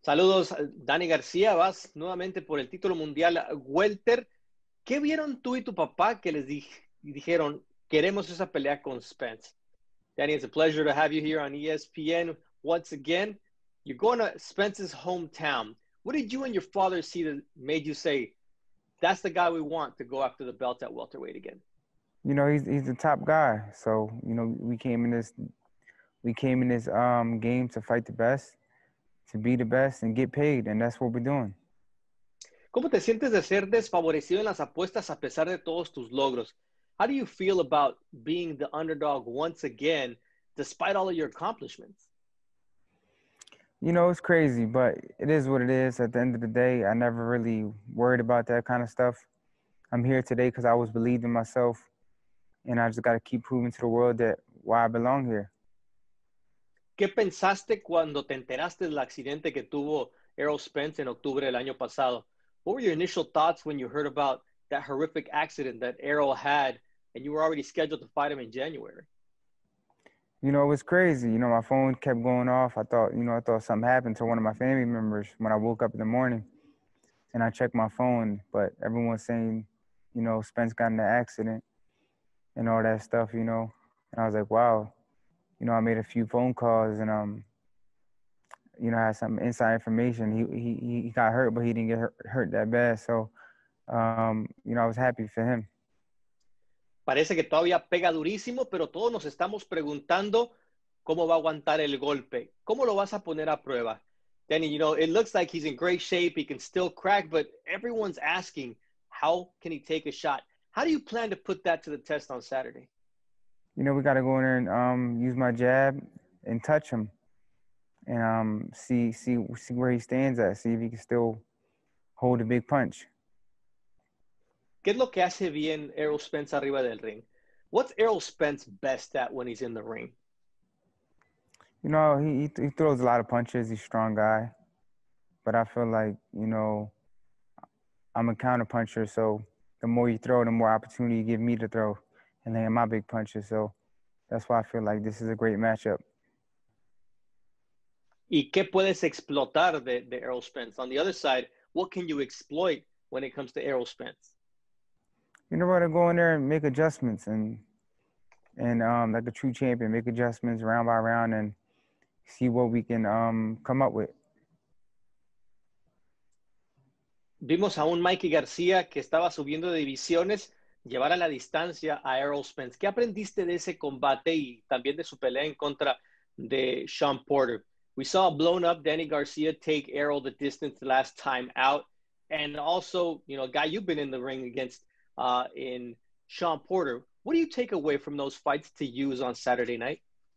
Saludos, Dani García. Vas nuevamente por el título mundial welter. ¿Qué vieron tú y tu papá que dijeron, queremos esa pelea con Spence? Danny, it's a pleasure to have you here on ESPN once again. You're going to Spence's hometown. What did you and your father see that made you say, that's the guy we want to go after the belt at welterweight again? He's the top guy. So, we came in this game to fight the best, to be the best and get paid, and that's what we're doing. ¿Cómo te sientes de ser desfavorecido en las apuestas a pesar de todos tus logros? How do you feel about being the underdog once again, despite all of your accomplishments? It's crazy, but it is what it is. At the end of the day, I never really worried about that kind of stuff. I'm here today because I always believed in myself, and I just got to keep proving to the world that why I belong here. ¿Qué pensaste cuando te enteraste del accidente que tuvo Errol Spence en octubre del año pasado? What were your initial thoughts when you heard about that horrific accident that Errol had and you were already scheduled to fight him in January? It was crazy. My phone kept going off. I thought something happened to one of my family members when I woke up in the morning, and I checked my phone, but everyone's saying, Spence got in an accident and all that stuff, and I was like, wow. I made a few phone calls and I had some inside information. He got hurt, but he didn't get hurt that bad. So, I was happy for him. Parece que todavía pega durísimo, pero todos nos estamos preguntando cómo va a aguantar el golpe. ¿Cómo lo vas a poner a prueba? Danny, it looks like he's in great shape. He can still crack, but everyone's asking, how can he take a shot? How do you plan to put that to the test on Saturday? We got to go in there and use my jab and touch him and see where he stands at, see if he can still hold a big punch. ¿Qué es lo que hace bien Errol Spence arriba del ring? What's Errol Spence best at when he's in the ring? He throws a lot of punches. He's a strong guy. But I feel like, I'm a counter puncher, so the more you throw, the more opportunity you give me to throw and land my big punches. So that's why I feel like this is a great matchup. ¿Y qué puedes explotar de Errol Spence? On the other side, what can you exploit when it comes to Errol Spence? To go in there and make adjustments and like a true champion, make adjustments round by round and see what we can come up with. Vimos a un Mikey García que estaba subiendo de divisiones, llevar a la distancia a Errol Spence. ¿Qué aprendiste de ese combate y también de su pelea en contra de Sean Porter? We saw a blown up Danny Garcia take Errol the distance the last time out. And also, a guy you've been in the ring against in Sean Porter. What do you take away from those fights to use on Saturday night?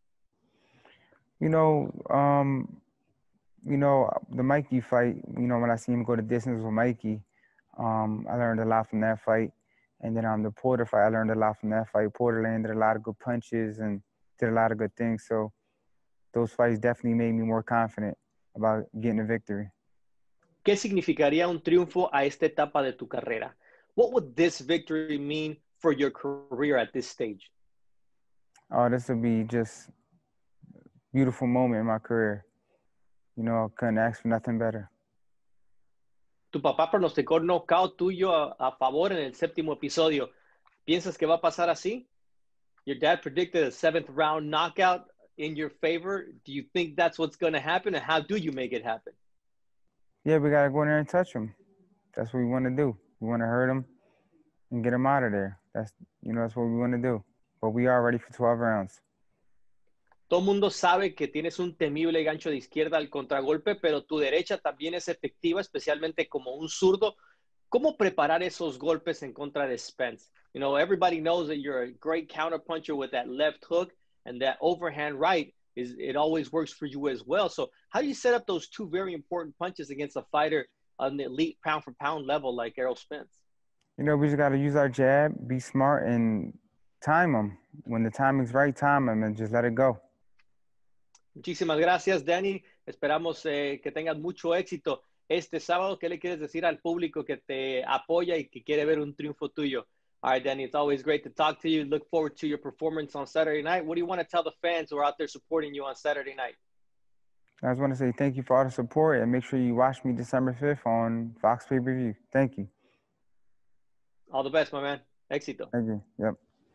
The Mikey fight, when I see him go the distance with Mikey, I learned a lot from that fight. And then the Porter fight, I learned a lot from that fight. Porter landed a lot of good punches and did a lot of good things. So those fights definitely made me more confident about getting a victory. ¿Qué significaría un triunfo a esta etapa de tu carrera? What would this victory mean for your career at this stage? Oh, this would be just a beautiful moment in my career. I couldn't ask for nothing better. Tu papá pronosticó knockout tuyo a favor en el séptimo episodio. ¿Piensas que va a pasar así? Your dad predicted a 7th round knockout in your favor. Do you think that's what's going to happen? And how do you make it happen? Yeah, we got to go in there and touch him. That's what we want to do. We want to hurt him and get him out of there. That's what we want to do. But we are ready for 12 rounds. Todo el mundo sabe que tienes un temible gancho de izquierda al contragolpe, pero tu derecha también es efectiva, especialmente como un zurdo. ¿Cómo preparar esos golpes en contra de Spence? Everybody knows that you're a great counterpuncher with that left hook, and that overhand right it always works for you as well. So how do you set up those two very important punches against a fighter on the elite pound for pound level like Errol Spence? We just got to use our jab, be smart, and time them. When the timing's right, time them, and just let it go. Muchísimas gracias, Danny. Esperamos que tengas mucho éxito este sábado. ¿Qué le quieres decir al público que te apoya y que quiere ver un triunfo tuyo? All right, Danny, it's always great to talk to you. Look forward to your performance on Saturday night. What do you want to tell the fans who are out there supporting you on Saturday night? I just want to say thank you for all the support, and make sure you watch me December 5th on Fox Pay-Per-View. Thank you. All the best, my man. Éxito. Thank you. Yep.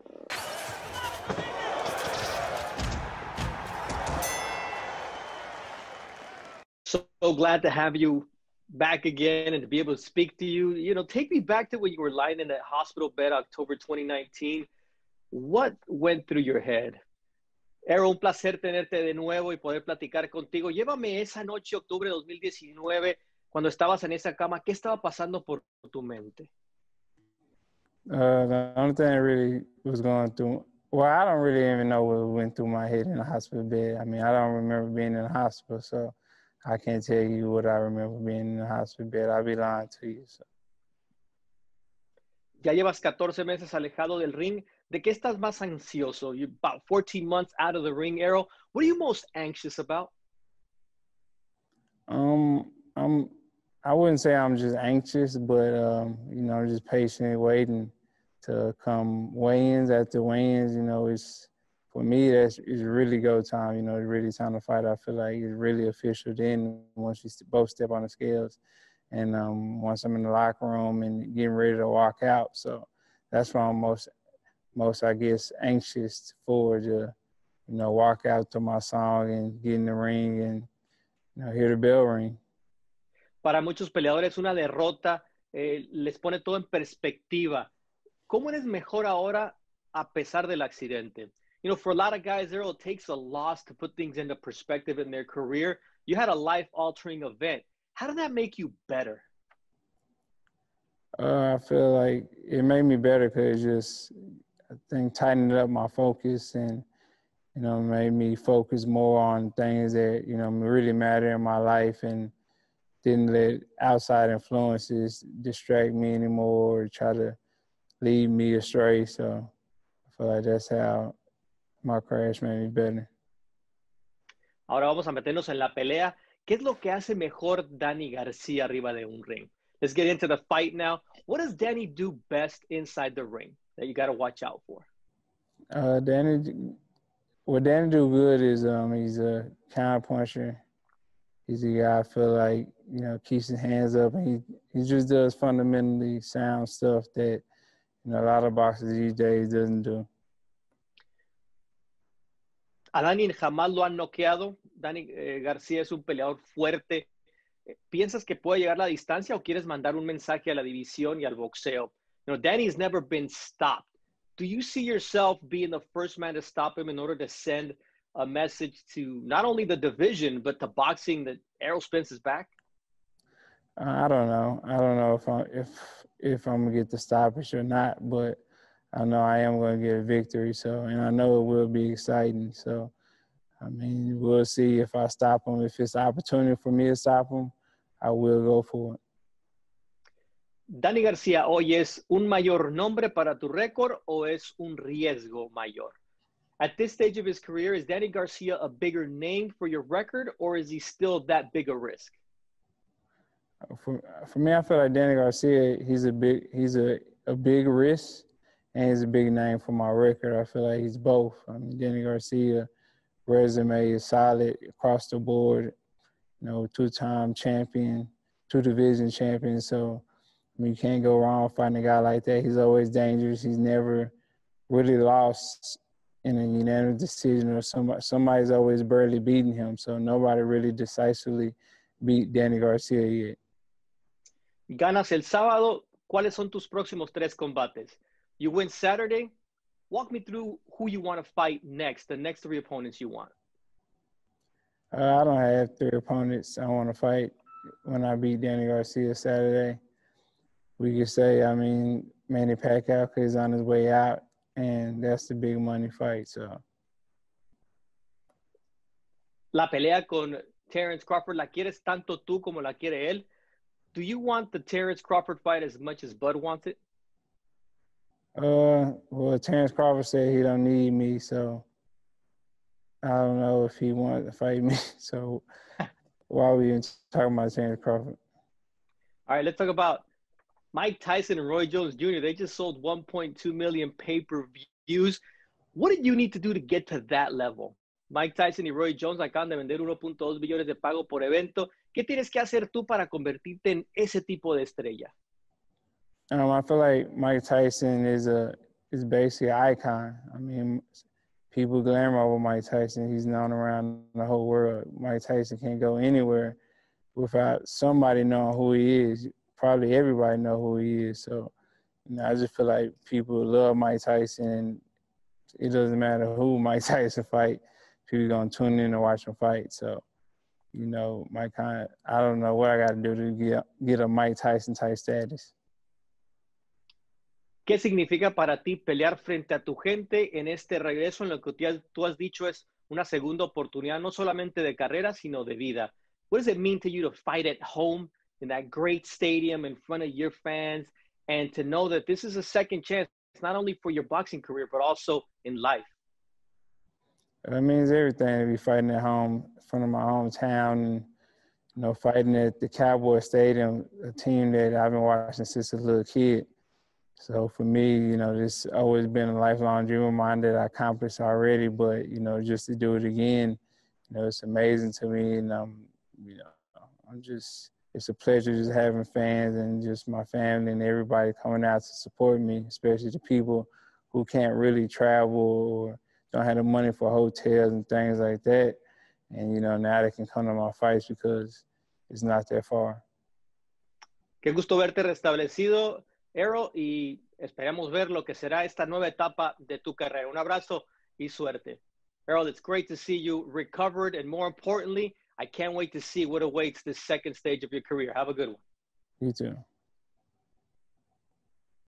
So glad to have you back again and to be able to speak to you. You know, take me back to when you were lying in that hospital bed, October 2019. What went through your head? Era un placer tenerte de nuevo y poder platicar contigo. Llévame esa noche, octubre de 2019, cuando estabas en esa cama. ¿Qué estaba pasando por tu mente? The only thing that really was going through, well, I don't really even know what went through my head in the hospital bed. I mean, I don't remember being in the hospital, so I can't tell you what I remember being in the hospital bed. I'll be lying to you. So. Ya llevas 14 meses alejado del ring. ¿De qué estás más ansioso? You're about 14 months out of the ring, Errol. What are you most anxious about? I wouldn't say I'm just anxious, but you know, just patiently waiting to come weigh-ins. After weigh-ins, you know, it's for me it's really go time. You know, it's really time to fight. I feel like it's really official. Then once you both step on the scales, and once I'm in the locker room and getting ready to walk out, so that's why I'm most I guess anxious for to, you know, walk out to my song and get in the ring and, you know, hear the bell ring. Para muchos peleadores una derrota les pone todo en perspectiva. ¿Cómo eres mejor ahora a pesar del accidente? You know, for a lot of guys, it takes a loss to put things into perspective in their career. You had a life-altering event. How did that make you better? I feel like it made me better because just, I think, tightened up my focus and, you know, made me focus more on things that, you know, really matter in my life and didn't let outside influences distract me anymore or try to lead me astray. So I feel like that's how my crash made me better. Ahora vamos a meternos en la pelea. ¿Qué es lo que hace mejor Danny Garcia arriba de un ring? Let's get into the fight now. What does Danny do best inside the ring that you got to watch out for? What Danny do good is he's a counter puncher. He's a guy I feel like, you know, keeps his hands up, and he just does fundamentally sound stuff that, you know, a lot of boxers these days doesn't do. A Danny jamás lo han noqueado. Danny García es un peleador fuerte. ¿Piensas que puede llegar a la distancia o quieres mandar un mensaje a la división y al boxeo? You know, Danny's never been stopped. Do you see yourself being the first man to stop him in order to send a message to not only the division, but to boxing that Errol Spence is back? I don't know. I don't know if I'm gonna get the stoppage or not, but I know I am gonna get a victory. So, and I know it will be exciting. So, I mean, we'll see if I stop him. If it's an opportunity for me to stop him, I will go for it. Danny García, ¿hoy es un mayor nombre para tu récord o es un riesgo mayor? At this stage of his career, is Danny Garcia a bigger name for your record, or is he still that big a risk? For me, I feel like Danny Garcia, he's a big risk, and he's a big name for my record. I feel like he's both. I mean, Danny Garcia resume is solid across the board. You know, two-time champion, two division champion. So, I mean, you can't go wrong fighting a guy like that. He's always dangerous. He's never really lost in a unanimous decision, or somebody's always barely beating him. So nobody really decisively beat Danny Garcia yet. Ganas el sábado. ¿Cuáles son tus próximos 3 combates? You win Saturday. Walk me through who you want to fight next, the next 3 opponents you want. I don't have 3 opponents I want to fight when I beat Danny Garcia Saturday. We could say, I mean, Manny Pacquiao, because he's on his way out, and that's the big money fight. So, La pelea con Terence Crawford, ¿la quieres tanto tú como la quiere él? Do you want the Terence Crawford fight as much as Bud wants it? Well, Terence Crawford said he don't need me, so I don't know if he wanted to fight me. So why are we even talking about Terence Crawford? All right, let's talk about Mike Tyson and Roy Jones Jr. They just sold 1.2 million pay-per-views. What did you need to do to get to that level? Mike Tyson y Roy Jones acaban de vender 1.2 billones de pago por evento. ¿Qué tienes que hacer tú para convertirte en ese tipo de estrella? I feel like Mike Tyson is basically an icon. I mean, people glamour over Mike Tyson. He's known around the whole world. Mike Tyson can't go anywhere without somebody knowing who he is. Probably everybody know who he is. So, I just feel like people love Mike Tyson. It doesn't matter who Mike Tyson fight. People gonna tune in to watch him fight. So, I don't know what I got to do to get a Mike Tyson type status. ¿Qué significa para ti pelear frente a tu gente en este regreso en lo que tú has dicho es una segunda oportunidad, no solamente de carrera, sino de vida? What does it mean to you to fight at home in that great stadium in front of your fans and to know that this is a second chance, not only for your boxing career, but also in life? It means everything to be fighting at home in front of my hometown and, fighting at the Cowboy Stadium, a team that I've been watching since a little kid. So for me, this always been a lifelong dream of mine that I accomplished already, but, just to do it again, it's amazing to me. And, it's a pleasure just having fans and just my family and everybody coming out to support me, especially the people who can't really travel or don't have the money for hotels and things like that. And, now they can come to my fights because it's not that far. Qué gusto verte restablecido, Errol, y esperamos ver lo que será esta nueva etapa de tu carrera. Un abrazo y suerte. Errol, it's great to see you recovered, and more importantly, I can't wait to see what awaits this second stage of your career. Have a good one. You too.